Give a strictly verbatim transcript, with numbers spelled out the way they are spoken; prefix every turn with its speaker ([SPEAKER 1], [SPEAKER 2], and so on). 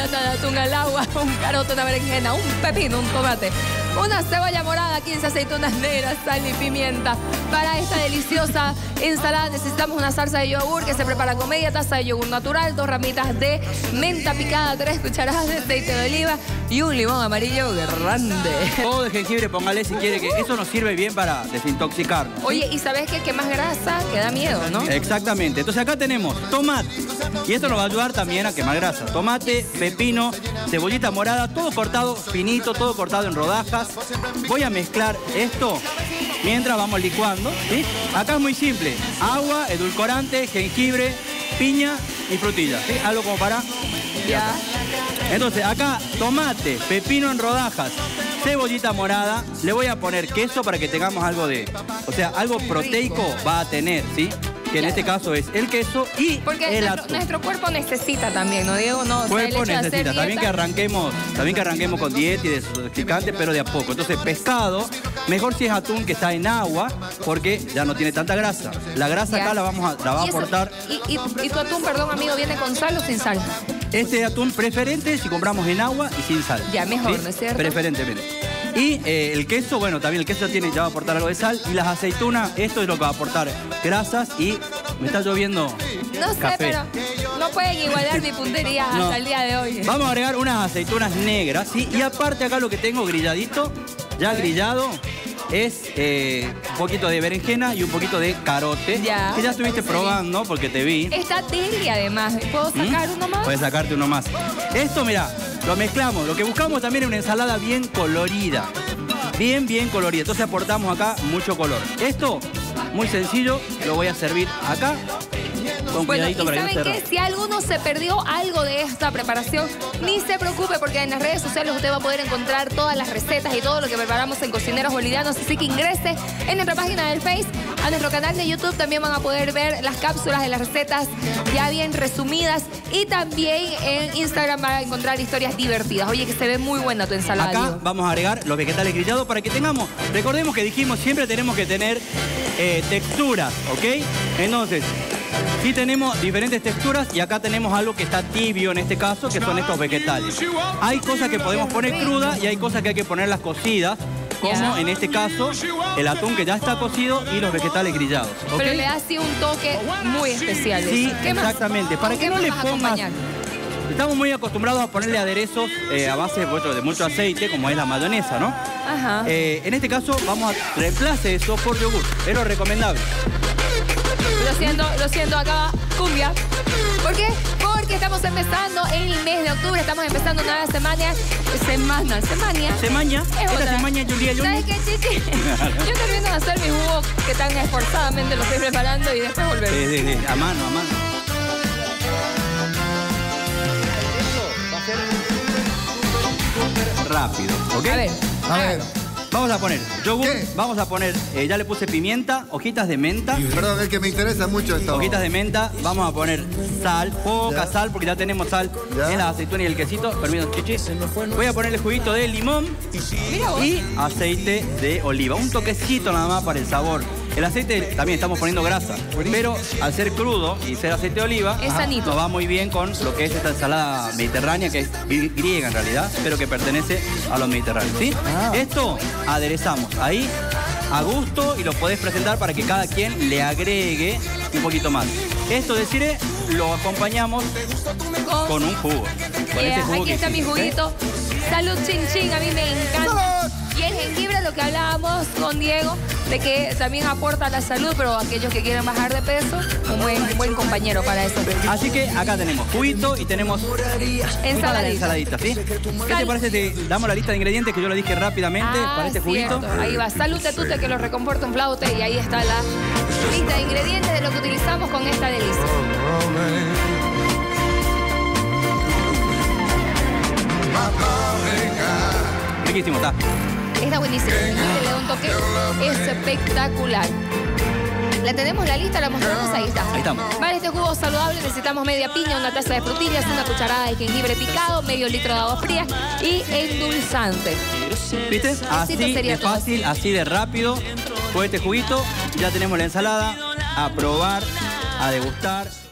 [SPEAKER 1] lata de atún al agua, un carote, una berenjena, un pepino, un tomate, una cebolla morada, quince aceitunas negras, sal y pimienta. Para esta deliciosa ensalada necesitamos una salsa de yogur que se prepara con media taza de yogur natural, dos ramitas de menta picada, tres cucharadas de aceite de oliva y un limón amarillo grande.
[SPEAKER 2] O de jengibre, póngale si quiere, que eso nos sirve bien para desintoxicar.
[SPEAKER 1] Oye, ¿y sabes qué? Que más grasa que da miedo, ¿no?
[SPEAKER 2] Exactamente. Entonces acá tenemos tomate. Y esto nos va a ayudar también a quemar grasa. Tomate, pepino, cebollita morada, todo cortado finito, todo cortado en rodajas. Voy a mezclar esto mientras vamos licuando, ¿sí? Acá es muy simple. Agua, edulcorante, jengibre, piña y frutilla, ¿sí? Algo como para...
[SPEAKER 1] Ya.
[SPEAKER 2] Entonces acá tomate, pepino en rodajas, cebollita morada. Le voy a poner queso para que tengamos algo de... O sea, algo proteico va a tener, ¿sí? Que en este caso es el queso y
[SPEAKER 1] porque
[SPEAKER 2] el
[SPEAKER 1] nuestro,
[SPEAKER 2] atún.
[SPEAKER 1] nuestro cuerpo necesita también, ¿no, Diego? No, o sea,
[SPEAKER 2] cuerpo
[SPEAKER 1] el hecho de
[SPEAKER 2] necesita,
[SPEAKER 1] hacer
[SPEAKER 2] también que arranquemos, también que arranquemos con dieta y desintoxicante, pero de a poco. Entonces, pescado, mejor si es atún que está en agua, porque ya no tiene tanta grasa. La grasa
[SPEAKER 1] ya.
[SPEAKER 2] acá la vamos a, la va a
[SPEAKER 1] ¿Y eso,
[SPEAKER 2] aportar.
[SPEAKER 1] Y, y, y tu atún, perdón, amigo, viene con sal o sin sal?
[SPEAKER 2] Este atún preferente si compramos en agua y sin sal.
[SPEAKER 1] Ya, mejor,
[SPEAKER 2] ¿sí?
[SPEAKER 1] ¿no es cierto?
[SPEAKER 2] Preferentemente. Y eh, el queso, bueno, también el queso tiene, ya va a aportar algo de sal. Y las aceitunas, esto es lo que va a aportar grasas y me está lloviendo
[SPEAKER 1] No sé,
[SPEAKER 2] café.
[SPEAKER 1] pero no pueden igualar mi puntería
[SPEAKER 2] No.
[SPEAKER 1] hasta el día de hoy.
[SPEAKER 2] Vamos a agregar unas aceitunas negras, ¿sí? Y aparte acá lo que tengo grilladito, ya grillado, es eh, un poquito de berenjena y un poquito de carote.
[SPEAKER 1] Ya.
[SPEAKER 2] Que ya estuviste probando porque te vi.
[SPEAKER 1] Está deli además. ¿Puedo sacar
[SPEAKER 2] ¿Mm?
[SPEAKER 1] uno más?
[SPEAKER 2] Puedes sacarte uno más. Esto, mira, lo mezclamos. Lo que buscamos también es una ensalada bien colorida. Bien, bien colorida. Entonces aportamos acá mucho color. Esto, muy sencillo, lo voy a servir acá. Con
[SPEAKER 1] Bueno,
[SPEAKER 2] cuidadito
[SPEAKER 1] y
[SPEAKER 2] para que no
[SPEAKER 1] ¿saben
[SPEAKER 2] se
[SPEAKER 1] qué?
[SPEAKER 2] rompa.
[SPEAKER 1] Si alguno se perdió algo de esta preparación, ni se preocupe porque en las redes sociales usted va a poder encontrar todas las recetas y todo lo que preparamos en Cocineros Bolivianos. Así que ingrese en nuestra página del Face, a nuestro canal de YouTube. También van a poder ver las cápsulas de las recetas ya bien resumidas. Y también en Instagram van a encontrar historias divertidas. Oye, que se ve muy buena tu ensalada.
[SPEAKER 2] Acá
[SPEAKER 1] Diego.
[SPEAKER 2] vamos a agregar los vegetales grillados para que tengamos, recordemos que dijimos, siempre tenemos que tener eh, texturas, ¿ok? Entonces, sí tenemos diferentes texturas y acá tenemos algo que está tibio en este caso, que son estos vegetales. Hay cosas que podemos poner crudas y hay cosas que hay que ponerlas cocidas, como
[SPEAKER 1] Ya.
[SPEAKER 2] en este caso el atún que ya está cocido y los vegetales grillados, ¿ok?
[SPEAKER 1] Pero le da así un toque muy especial.
[SPEAKER 2] Sí,
[SPEAKER 1] ¿Qué más?
[SPEAKER 2] exactamente. Para
[SPEAKER 1] ¿Con
[SPEAKER 2] que
[SPEAKER 1] qué
[SPEAKER 2] no
[SPEAKER 1] más
[SPEAKER 2] le
[SPEAKER 1] vas a
[SPEAKER 2] pongas...
[SPEAKER 1] acompañar?
[SPEAKER 2] Estamos muy acostumbrados a ponerle aderezos eh, a base bueno, de mucho aceite, como es la mayonesa, ¿no?
[SPEAKER 1] Ajá.
[SPEAKER 2] Eh, en este caso vamos a reemplace eso por yogur. Es lo recomendable.
[SPEAKER 1] Lo siento, lo siento, acá cumbia. ¿Por qué? Porque estamos empezando el mes de octubre, estamos empezando nueva semana, semana, semana.
[SPEAKER 2] Semaña,
[SPEAKER 1] Es
[SPEAKER 2] esta
[SPEAKER 1] otra.
[SPEAKER 2] semaña, Julia, yo...
[SPEAKER 1] ¿Sabes qué, Chichi? Yo termino de hacer mi jugo que tan esforzadamente lo estoy preparando y después volvemos.
[SPEAKER 2] Sí, sí, sí, a mano, a mano. Va a ser súper, súper rápido, ¿ok?
[SPEAKER 1] A ver,
[SPEAKER 3] A ver,
[SPEAKER 2] Vamos a poner yogur,
[SPEAKER 3] ¿Qué?
[SPEAKER 2] vamos a poner, eh, ya le puse pimienta, hojitas de menta.
[SPEAKER 3] perdón, es que me interesa mucho esto.
[SPEAKER 2] Hojitas de menta, vamos a poner sal, poca
[SPEAKER 3] Ya.
[SPEAKER 2] sal, porque ya tenemos sal
[SPEAKER 3] Ya.
[SPEAKER 2] en la aceituna y el quesito. Permítanme, Chichi. Voy a ponerle juguito de limón
[SPEAKER 1] mira vos.
[SPEAKER 2] y aceite de oliva. Un toquecito nada más para el sabor. El aceite también estamos poniendo grasa, pero al ser crudo y ser aceite de oliva,
[SPEAKER 1] Es sanito.
[SPEAKER 2] nos va muy bien con lo que es esta ensalada mediterránea, que es gri- griega en realidad, pero que pertenece a los mediterráneos, ¿sí?
[SPEAKER 3] Ah.
[SPEAKER 2] Esto aderezamos ahí a gusto y lo podés presentar para que cada quien le agregue un poquito más. Esto, decir, lo acompañamos
[SPEAKER 1] Con-
[SPEAKER 2] con un jugo. Con
[SPEAKER 1] Yeah,
[SPEAKER 2] este jugo
[SPEAKER 1] aquí
[SPEAKER 2] que
[SPEAKER 1] está mi
[SPEAKER 2] hicimos, ¿eh?
[SPEAKER 1] juguito. Salud, chin chin, a mí me encanta. Y el jengibre, lo que hablábamos con Diego, de que también aporta a la salud, pero aquellos que quieren bajar de peso, un buen, un buen compañero para eso.
[SPEAKER 2] Así que acá tenemos juguito y tenemos
[SPEAKER 1] Ensaladita.
[SPEAKER 2] ensaladita, ¿sí? ¿Qué te parece si damos la lista de ingredientes que yo lo dije rápidamente
[SPEAKER 1] Ah,
[SPEAKER 2] para este juguito?
[SPEAKER 1] cierto. Ahí va, salud de tute que lo reconforta un flaute y ahí está la lista de ingredientes de lo que utilizamos con esta delicia.
[SPEAKER 2] Riquísimo, está.
[SPEAKER 1] Está buenísimo, el jengibre le da un toque espectacular. ¿La tenemos la lista? ¿La mostramos? Ahí está.
[SPEAKER 2] Ahí estamos.
[SPEAKER 1] Para este jugo saludable necesitamos media piña, una taza de frutillas, una cucharada de jengibre picado, medio litro de agua fría y endulzante.
[SPEAKER 2] ¿Viste? Así
[SPEAKER 1] sería
[SPEAKER 2] de
[SPEAKER 1] todo.
[SPEAKER 2] fácil, así de rápido. Con este juguito ya tenemos la ensalada. A probar, a degustar.